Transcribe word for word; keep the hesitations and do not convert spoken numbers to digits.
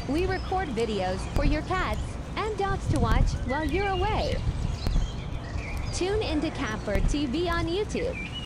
We record videos for your cats and dogs to watch while you're away. Tune into CATBIRD T V on YouTube.